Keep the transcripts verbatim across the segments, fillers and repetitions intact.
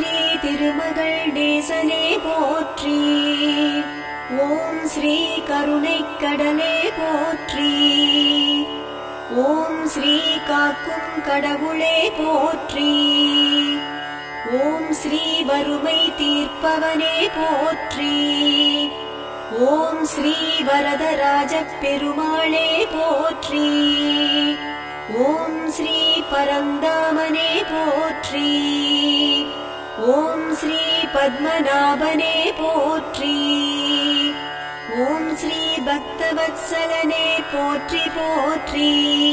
ஸ்ரீ திருமகள் நேசனே போற்றி. ஓம் ஸ்ரீ கருணைக்கடலே போற்றி. ஓம் ஸ்ரீ காக்கும் கடவுளே போற்றி. ஓம் ஸ்ரீ வறுமை தீர்ப்பவனே போற்றி. ஓம் ஸ்ரீ வரதராஜ பெருமாளே போற்றி. ஓம் ஸ்ரீ பரந்தாமனே போற்றி. ஓம் ஸ்ரீ பத்மநாபனே போற்றி. ஓம் ஸ்ரீ பக்தவத்சலனே போற்றி போற்றி.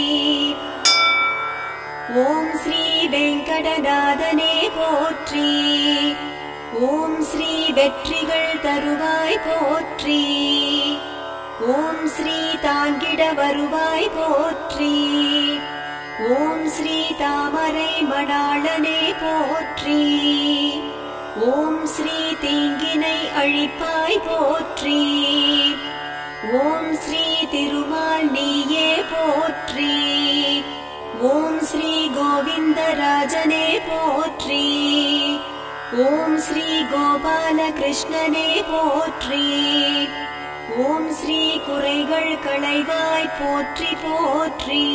ஓம் ஸ்ரீ வெங்கடநாதனே போற்றி. ஓம் ஸ்ரீ வெற்றிகள் தருவாய் போற்றி. ஓம் ஸ்ரீ தாங்கிட வருவாய் போற்றி. ஓம் ஸ்ரீ தாமரை மணாளனே போற்றி. ஓம் ஸ்ரீ தீங்கினை அழிப்பாய் போற்றி. ஓம் ஸ்ரீ திருமால் நீயே போற்றி. ஓம் ஸ்ரீ கோவிந்தராஜனே போற்றி. ஓம் ஸ்ரீ கோபால கிருஷ்ணனே போற்றி. ஓம் ஸ்ரீ குறைகள் களைவாய் போற்றி போற்றி.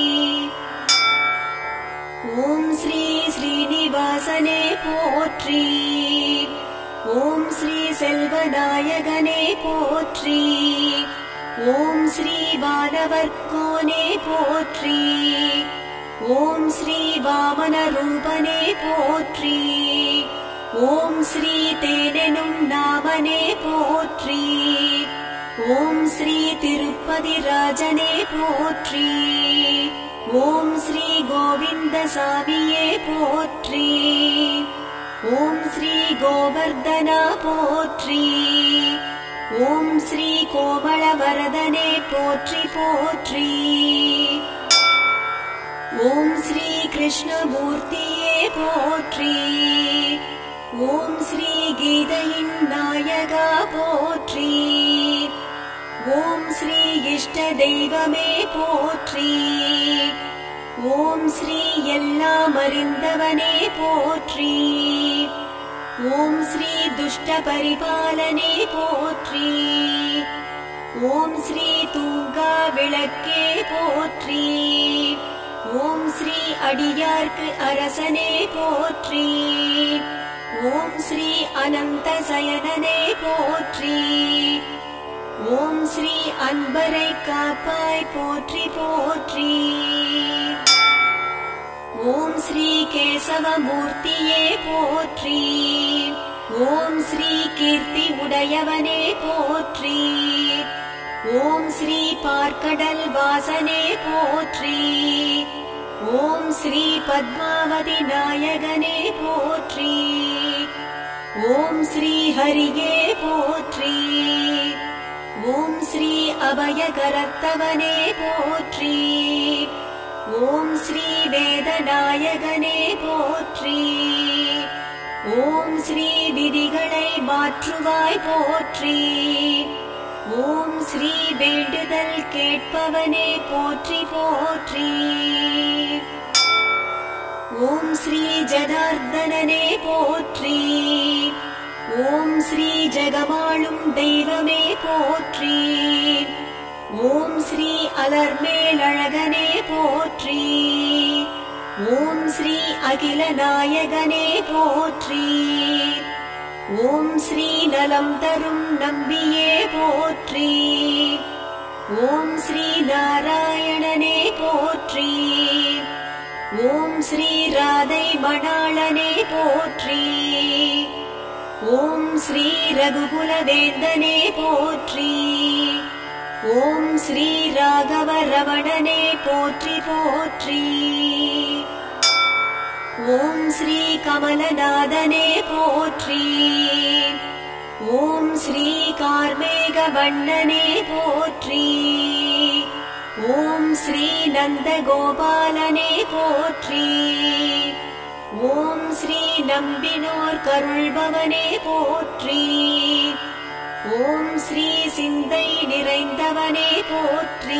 ஓம் ஸ்ரீ ஸ்ரீனிவாசனே போற்றி. ஓம் ஸ்ரீ செல்வநாயகனே போற்றி. ஓம் ஸ்ரீ வானவர்கோனே போற்றி. ஓம் ஸ்ரீ வாமன ரூபனே போற்றி. ஓம் ஸ்ரீ தேனெனும் நாமனே போற்றி. ஓம் ஸ்ரீ திருப்பதி ராஜனே போற்றி. ஓம் ஸ்ரீ கோவிந்த சாமியே போற்றி. ஓம் ஸ்ரீ கோவர்தனா போற்றி. ஓம் ஸ்ரீ கோமளவரதனே போற்றி போற்றி. ஓம் ஸ்ரீ கிருஷ்ணமூர்த்தியே போற்றி. ஓம் ஸ்ரீ கீதையின் நாயகா போற்றி. ஓம் ஸ்ரீ இஷ்ட தெய்வமே போற்றி. ஓம் ஸ்ரீ எல்லாம் அறிந்தவனே போற்றி. ஓம் ஸ்ரீ துஷ்ட பரிபாலனே போற்றி. ஓம் ஸ்ரீ தூங்கா விளக்கே போற்றி. ஓம் ஸ்ரீ அடியார்க்கு அரசனே போற்றி. ஓம் ஸ்ரீ அனந்த சயனனே போற்றி. ஓம் ஸ்ரீ அன்பரை காப்பாய் போற்றி போற்றி. ஓம் ஸ்ரீ கேசவமூர்த்தியே போற்றி. ஓம் ஸ்ரீ கீர்த்தி உடையவனே போற்றி. ஓம் ஸ்ரீ பார்க்கடல் வாசனே போற்றி. ஓம் ஸ்ரீ பத்மாவதி நாயகனே போற்றி. ஓம் ஸ்ரீ ஹரியே போற்றி. ஓம் ஸ்ரீ அபயகரத்தவனே போற்றி. ஓம் ஸ்ரீ வேதநாயகனே போற்றி. ஓம் ஸ்ரீ விதிகளை மாற்றுவாய் போற்றி. ஓம் ஸ்ரீ வேண்டுதல் கேட்பவனே போற்றி போற்றி. ஓம் ஸ்ரீ ஜனார்தனனே போற்றி. ஓம் ஸ்ரீ ஜெகமாளும் தெய்வமே போற்றி. ஓம் ஸ்ரீ அலர்மேலழகனே போற்றி. ஓம் ஸ்ரீ அகில நாயகனே போற்றி. ஓம் ஸ்ரீ நலம் தரும் நம்பியே போற்றி. ஓம் ஸ்ரீ நாராயணனே போற்றி. ஓம் ஸ்ரீ ராதை மணாளனே போற்றி. ஓம் ஸ்ரீ ரகுகுலவேந்தனே போற்றி. ஓம் ஸ்ரீ ராகவ ரமணனே போற்றி போற்றி. ஓம் ஸ்ரீ கமலநாதனே போற்றி. ஓம் ஸ்ரீ கார்மேக வண்ணனே போற்றி. ஓம் ஸ்ரீ நந்தகோபாலனே போற்றி. ஓம் ஸ்ரீ நம்பினோர் கருள்பவனே போற்றி. ஓம் ஸ்ரீ சிந்தை நிறைந்தவனே போற்றி.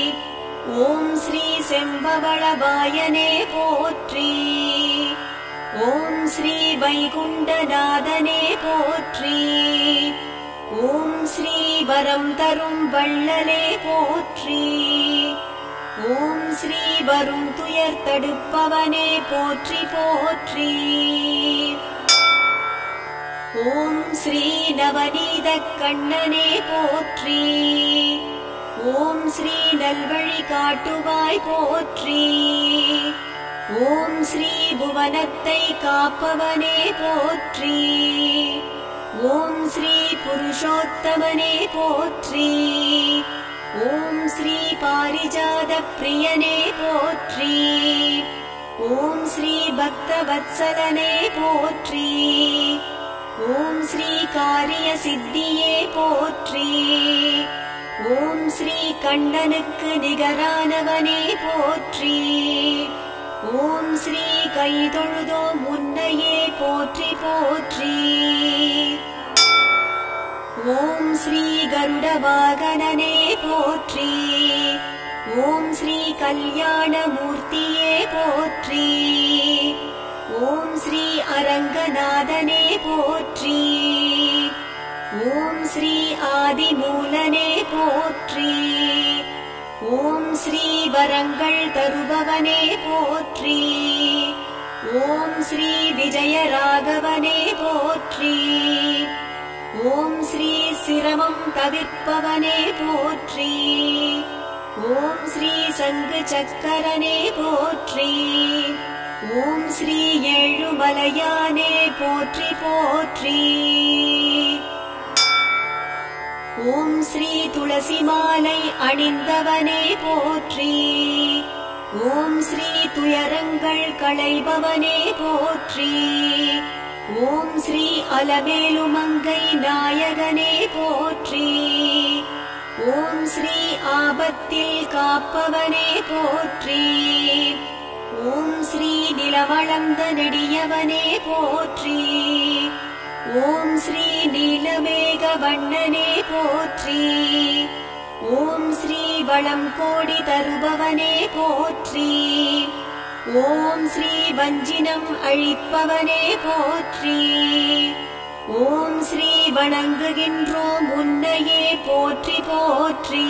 ஓம் ஸ்ரீ செம்பவளவாயனே போற்றி. ஓம் ஸ்ரீ வைகுண்டநாதனே போற்றி. ஓம் ஸ்ரீ வரம் தரும் வள்ளலே போற்றி. ஓம் ஸ்ரீ வரும் துயர் தடுப்பவனே போற்றி போற்றி. ஓம் ஸ்ரீ நவநீத கண்ணனே போற்றி. ஓம் ஸ்ரீ நல்வழி காட்டுவாய் போற்றி. ஓம் ஸ்ரீ புவனத்தை காப்பவனே போற்றி. ஓம் ஸ்ரீ புருஷோத்தமனே போற்றி. ஓம் ஸ்ரீ பாரிஜாத பிரியனே போற்றி. ஓம் ஸ்ரீ பக்தவத்சலனே போற்றி. ஓம் ஸ்ரீ காரிய சித்தியே போற்றி. ஓம் ஸ்ரீ கண்ணனுக்கு நிகரானவனே போற்றி. ஓம் ஸ்ரீ கைதொழுதோம் உன்னையே போற்றி போற்றி. ஓம் ஸ்ரீ கருட வாகனனே போற்றி. ஓம் ஸ்ரீ கல்யாணமூர்த்தியே போற்றி. ஓம் ஸ்ரீ அரங்கநாதனே போற்றி. ஓம் ஸ்ரீ ஆதிமூலனே போற்றி. ஓம் ஸ்ரீ வரங்கள் தருபவனே போற்றி. ஓம் ஸ்ரீ விஜயராகவனே போற்றி. ஓம் ஸ்ரீ சிரமம் தவிர்ப்பவனே போற்றி. ஓம் ஸ்ரீ சங்கு சக்கரனே போற்றி. ஓம் ஸ்ரீ ஏழுமலையானே போற்றி போற்றி. ஓம் ஸ்ரீ துளசி மாலை அணிந்தவனே போற்றி. ஓம் ஸ்ரீ துயரங்கள் களைபவனே போற்றி. ஓம் ஸ்ரீ அலமேலுமங்கை நாயகனே போற்றி. ஓம் ஸ்ரீ ஆபத்தில் காப்பவனே போற்றி. ஓம் ஸ்ரீ நிலவளந்த நெடியவனே போற்றி. ஓம் ஸ்ரீ நீலமேக வண்ணனே போற்றி. ஓம் ஸ்ரீ வளம் கோடி தருபவனே போற்றி. ஓம் ஸ்ரீ வஞ்சினம் அழிப்பவனே போற்றி. ஓம் ஸ்ரீ வணங்குகின்றோம் உன்னையே போற்றி போற்றி.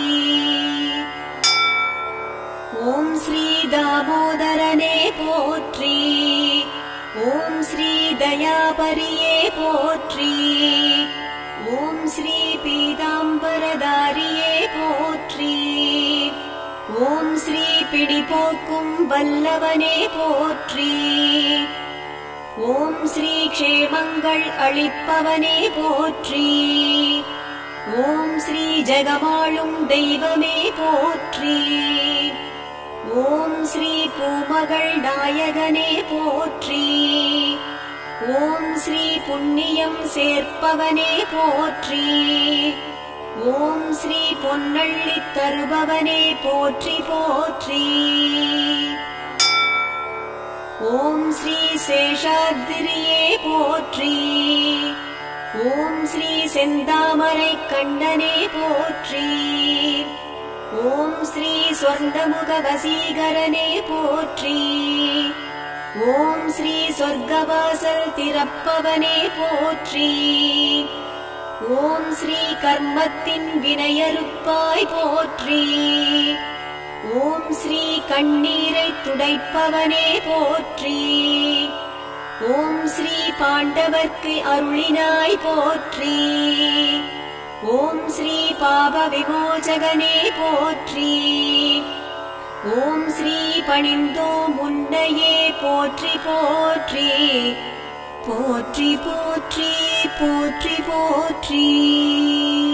ஓம் ஸ்ரீ தாமோதரனே போற்றி. ஓம் ஸ்ரீ தயாபரியே போற்றி. ஓம் ஸ்ரீ பீதாம்பரதாரியே போற்றி. ஓம் ஸ்ரீ பிடிபோக்கும் வல்லவனே போற்றி. ஓம் ஸ்ரீ க்ஷேமங்கள் அளிப்பவனே போற்றி. ஓம் ஸ்ரீ ஜெகமாளும் தெய்வமே போற்றி. ஓம் ஸ்ரீ பூமகள் நாயகனே போற்றி. ஓம் ஸ்ரீ புண்ணியம் சேர்ப்பவனே போற்றி. ஓம் ஸ்ரீ பொன்னள்ளி தருபவனே போற்றி போற்றி. ஓம் ஸ்ரீ சேஷாத்ரியே போற்றி. ஓம் ஸ்ரீ செந்தாமரை கண்ணனே போற்றி. ஓம் ஸ்ரீ சொர்ணமுக வசீகரனே போற்றி. ஓம் ஸ்ரீ சொர்க்கவாசல் திறப்பவனே போற்றி. ஓம் ஸ்ரீ கர்மத்தின் வினையறுப்பாய் போற்றி. ஓம் ஸ்ரீ கண்ணீரை துடைப்பவனே போற்றி. ஓம் ஸ்ரீ பாண்டவர்க்கு அருளினாய் போற்றி. ஓம் ஸ்ரீ பாப விமோசகனே போற்றி. ஓம் ஸ்ரீ பணிந்தோம் உன்னையே போற்றி போற்றி. போற்றி போற்றி போற்றி போற்றி.